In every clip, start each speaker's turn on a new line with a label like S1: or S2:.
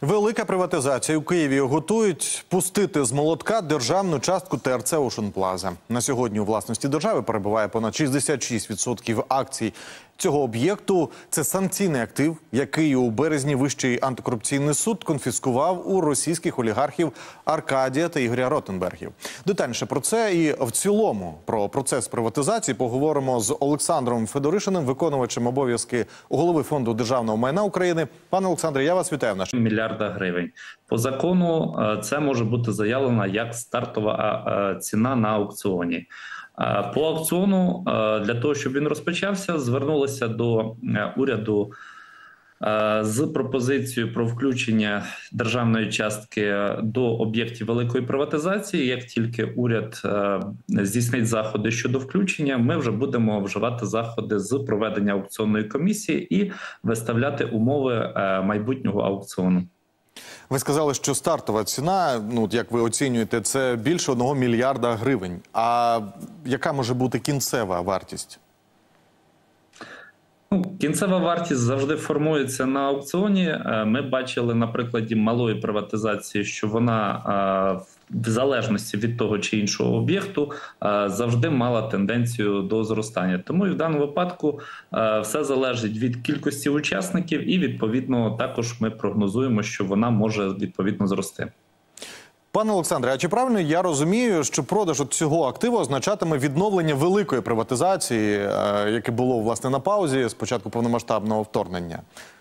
S1: Велика приватизація. У Києві готують пустити з молотка державну частку ТРЦ «Ocean Plaza». На сьогодні у власності держави перебуває понад 66% акцій цього об'єкту. Це санкційний актив, який у березні Вищий антикорупційний суд конфіскував у російських олігархів Аркадія та Ігоря Ротенбергів. Детальніше про це і в цілому про процес приватизації поговоримо з Олександром Федоришиним, виконувачем обов'язки голови Фонду державного майна України. Пане Олександре, я вас вітаю в нашому
S2: мільярда гривень. По закону це може бути заявлено як стартова ціна на аукціоні. По аукціону, для того, щоб він розпочався, звернулися до уряду з пропозицією про включення державної частки до об'єктів великої приватизації. Як тільки уряд здійснить заходи щодо включення, ми вже будемо вживати заходи з проведення аукціонної комісії і виставляти умови майбутнього аукціону.
S1: Ви сказали, що стартова ціна, як ви оцінюєте, це більше 1 мільярда гривень. А яка може бути кінцева вартість?
S2: Кінцева вартість завжди формується на аукціоні. Ми бачили на прикладі малої приватизації, що вона в залежності від того чи іншого об'єкту завжди мала тенденцію до зростання. Тому і в даному випадку все залежить від кількості учасників і, відповідно, також ми прогнозуємо, що вона може, відповідно, зрости.
S1: Пане Олександре, а чи правильно я розумію, що продаж цього активу означатиме відновлення великої приватизації, яке було, власне, на паузі з початку повномасштабного вторгнення?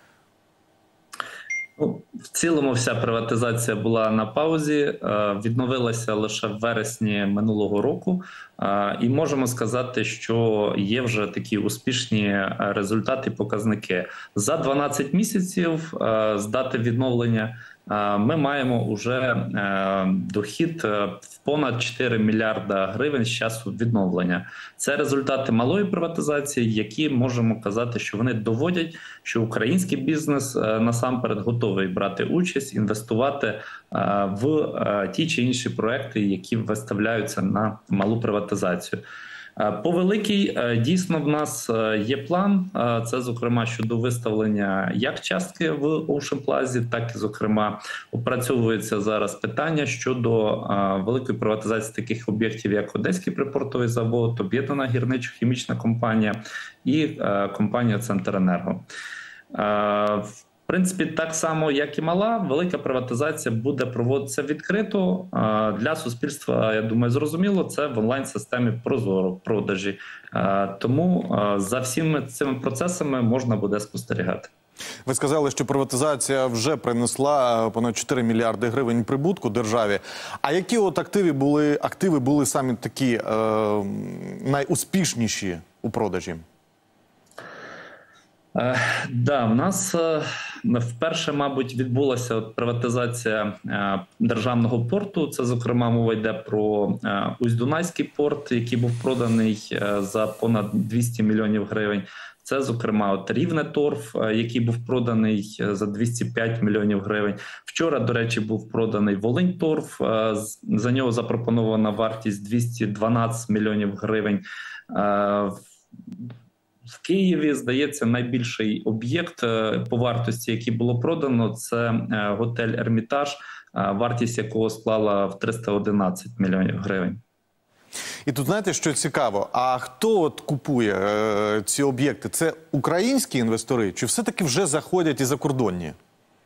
S2: В цілому вся приватизація була на паузі, відновилася лише в вересні минулого року. І можемо сказати, що є вже такі успішні результати і показники. За 12 місяців з дати відновлення ми маємо вже дохід в понад 4 мільярда гривень з часу відновлення. Це результати малої приватизації, які можемо казати, що вони доводять, що український бізнес насамперед готовий брати участь, інвестувати в ті чи інші проекти, які виставляються на малу приватизацію. По великій, дійсно, в нас є план. Це, зокрема, щодо виставлення як частки в Ocean Plaza, так і, зокрема, опрацьовується зараз питання щодо великої приватизації таких об'єктів, як Одеський припортовий завод, Об'єднана гірничо-хімічна компанія і компанія «Центренерго». В принципі, так само, як і мала, велика приватизація буде проводитися відкрито. Для суспільства, я думаю, зрозуміло, це в онлайн-системі ProZorro продажі. Тому за всіми цими процесами можна буде спостерігати.
S1: Ви сказали, що приватизація вже принесла понад 4 мільярди гривень прибутку державі. А які от активи були самі такі найуспішніші у продажі?
S2: Да, в нас вперше, мабуть, відбулася приватизація державного порту. Це, зокрема, мова йде про Усть-Дунайський порт, який був проданий за понад 200 мільйонів гривень. Це, зокрема, Рівне-Торф, який був проданий за 205 мільйонів гривень. Вчора, до речі, був проданий Волинь-Торф. За нього запропонована вартість 212 мільйонів гривень. В Києві, здається, найбільший об'єкт по вартості, який було продано, це готель «Ермітаж», вартість якого склала в 311 мільйонів гривень.
S1: І тут, знаєте, що цікаво, а хто от купує ці об'єкти? Це українські інвестори чи все-таки вже заходять і закордонні?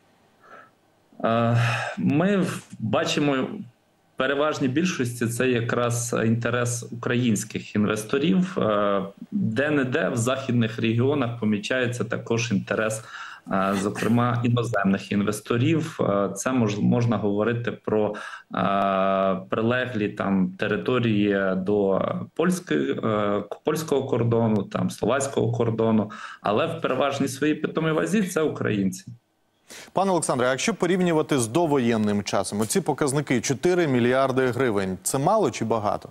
S2: Ми бачимо... переважній більшості це якраз інтерес українських інвесторів. Де-не-де в західних регіонах помічається також інтерес, зокрема, іноземних інвесторів. Це можна говорити про прилеглі там території до польського кордону, там словацького кордону, але в переважній своїй питомій вазі це українці.
S1: Пане Олександре, а якщо порівнювати з довоєнним часом, оці показники 4 мільярди гривень, це мало чи багато?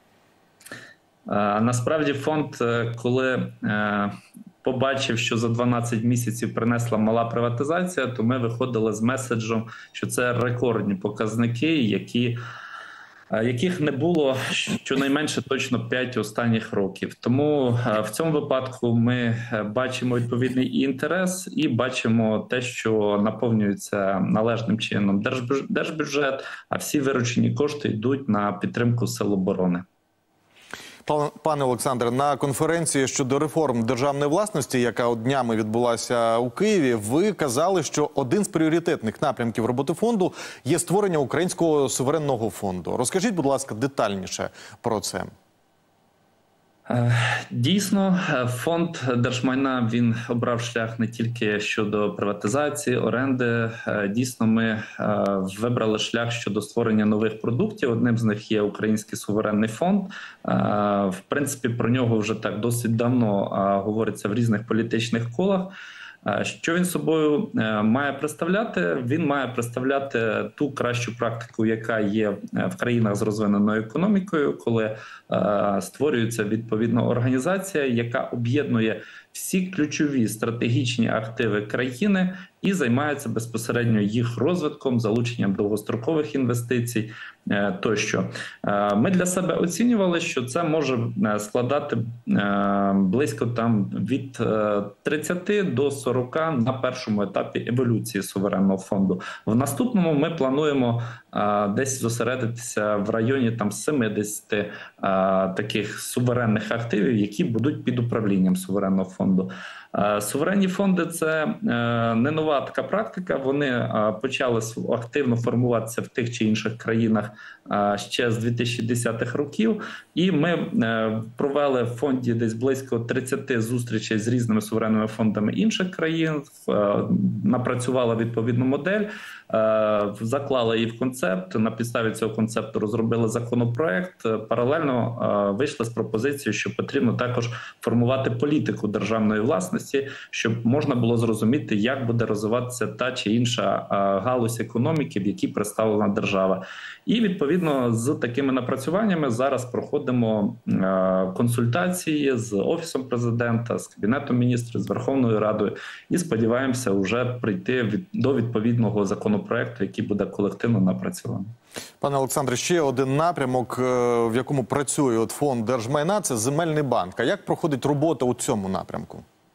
S2: Насправді фонд, коли побачив, що за 12 місяців принесла мала приватизація, то ми виходили з меседжем, що це рекордні показники, які яких не було щонайменше точно 5 останніх років. Тому в цьому випадку ми бачимо відповідний інтерес і бачимо те, що наповнюється належним чином держбюджет, а всі виручені кошти йдуть на підтримку сил оборони.
S1: Пане Олександре, на конференції щодо реформ державної власності, яка днями відбулася у Києві, ви казали, що один з пріоритетних напрямків роботи фонду є створення Українського суверенного фонду. Розкажіть, будь ласка, детальніше про це.
S2: Дійсно, фонд держмайна, він обрав шлях не тільки щодо приватизації, оренди. Дійсно, ми вибрали шлях щодо створення нових продуктів. Одним з них є Український суверенний фонд. В принципі, про нього вже так досить давно говориться в різних політичних колах. Що він собою має представляти? Він має представляти ту кращу практику, яка є в країнах з розвиненою економікою, коли створюється відповідна організація, яка об'єднує всі ключові стратегічні активи країни і займається безпосередньо їх розвитком, залученням довгострокових інвестицій тощо. Ми для себе оцінювали, що це може складати близько від 30 до 40 на першому етапі еволюції суверенного фонду. В наступному ми плануємо десь зосередитися в районі 70 таких суверенних активів, які будуть під управлінням суверенного фонду. Суверенні фонди – це не нова така практика, вони почали активно формуватися в тих чи інших країнах ще з 2010-х років, і ми провели в фонді десь близько 30 зустрічей з різними суверенними фондами інших країн, напрацювали відповідну модель, заклали її в концепт, на підставі цього концепту розробили законопроект, паралельно вийшли з пропозицією, що потрібно також формувати політику державної власності, щоб можна було зрозуміти, як буде розвиватися та чи інша галузь економіки, в якій представлена держава. І відповідно з такими напрацюваннями зараз проходимо консультації з Офісом президента, з Кабінетом міністрів, з Верховною Радою і сподіваємося вже прийти до відповідного законопроекту, який буде колективно напрацьований.
S1: Пане Олександре, ще один напрямок, в якому працює фонд держмайна – це земельний банк. А як проходить робота у цьому напрямку?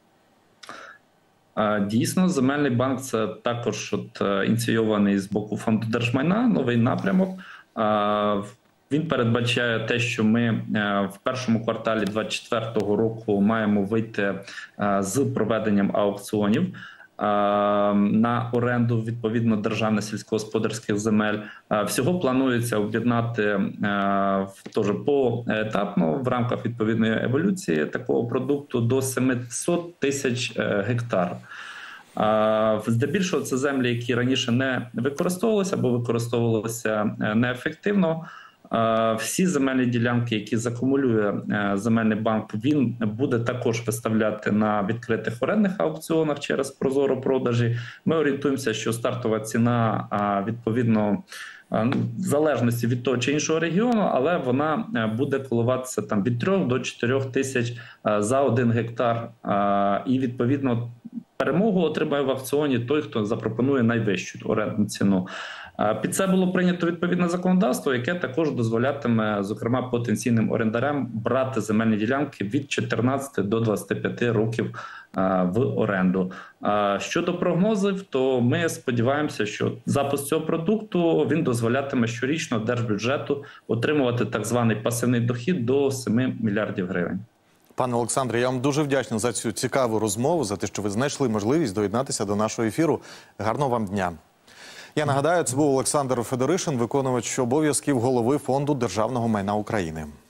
S2: Дійсно, земельний банк – це також ініційований з боку фонду держмайна новий напрямок. Він передбачає те, що ми в першому кварталі 2024 року маємо вийти з проведенням аукціонів на оренду відповідно державних сільськогосподарських земель. Всього планується об'єднати теж поетапно в рамках відповідної еволюції такого продукту до 700 тисяч гектар. Здебільшого це землі, які раніше не використовувалися або використовувалися неефективно. Всі земельні ділянки, які закумулює земельний банк, він буде також виставляти на відкритих орендних аукціонах через прозоро-продажі. Ми орієнтуємося, що стартова ціна відповідно в залежності від того чи іншого регіону, але вона буде коливатися від 3 до 4 тисяч за 1 гектар. І відповідно перемогу отримає в аукціоні той, хто запропонує найвищу орендну ціну. Під це було прийнято відповідне законодавство, яке також дозволятиме, зокрема, потенційним орендарям брати земельні ділянки від 14 до 25 років в оренду. Щодо прогнозів, то ми сподіваємося, що запуск цього продукту він дозволятиме щорічно держбюджету отримувати так званий пасивний дохід до 7 мільярдів гривень.
S1: Пане Олександре, я вам дуже вдячний за цю цікаву розмову, за те, що ви знайшли можливість доєднатися до нашого ефіру. Гарного вам дня. Я нагадаю, це був Олександр Федоришин, виконувач обов'язків голови Фонду державного майна України.